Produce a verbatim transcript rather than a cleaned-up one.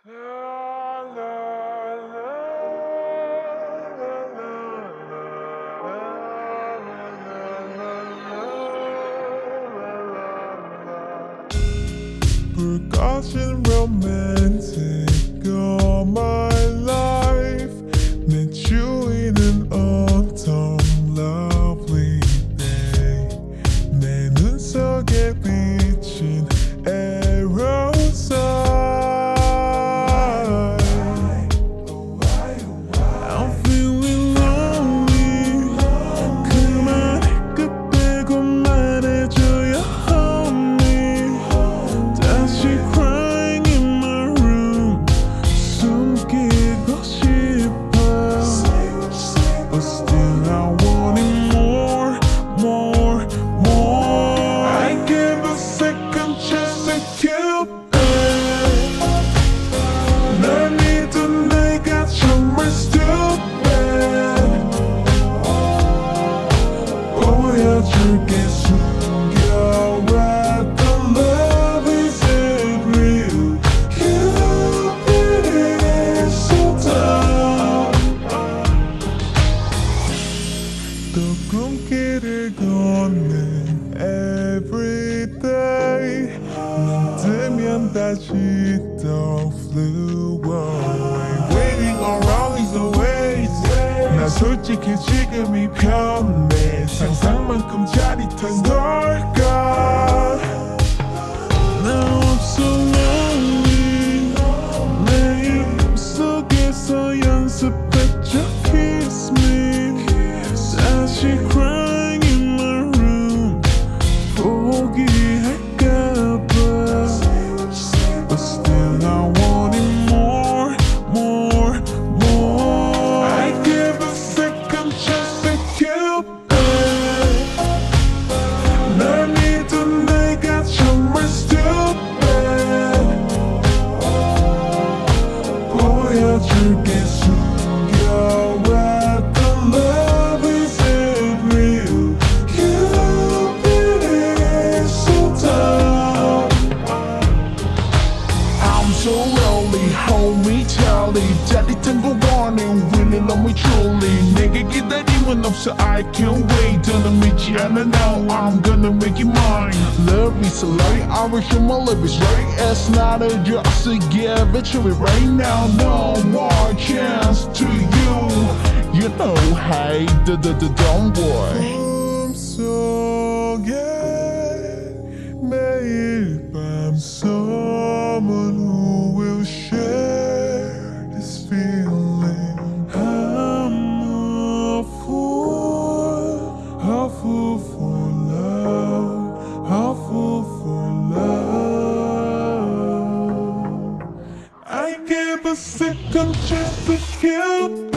Forgotten romantic all my life. Met you in an autumn lovely day. 내 눈 속에 비친 aerosol. I'm feeling lonely. 그만해 끝내고 말해줘요 honey. 다시 crying in my room. 숨기고 싶어. But still I want it more, more, more. I give a second chance to cupid. 널 믿은 내가 정말 stupid. 보여줄게 숨겨왔던 love isn't real. Cupid is so dumb. 또 꿈길을 걷는 everyday. 눈 뜨면 다시 또 flew away. Waiting around is the ways. 나 솔직히 지금이 편해. 상상만큼 짜릿한 걸까. Now I'm so lonely. 내 입속에서 연습했죠 kiss me. 다시 crying in my room. 포기할까봐. But still I want it more, more, more. I give a second chance to cupid. 널 믿은 내가 정말 stupid. 보여줄게 숨겨왔던 love isn't real. Cupid is so dumb. I'm so lonely, hold me tightly. 짜릿한 거 warning, really love me truly. 내게 기다림은 없어, I can't wait. 더는 믿지 않아 now, I'm gonna make you mine. Love me so light, I wish you my love is right. It's not a just to give it to me right now. No more chance to you. You know, hey, d d d don't worry. 꿈속에 매일 밤 someone who will share this feeling. I'm a fool, a fool for love, a fool for love. I give a second chance to kill.